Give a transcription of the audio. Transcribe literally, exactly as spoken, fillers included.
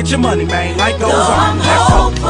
get your money, man. Life goes Though on. I'm Let's go.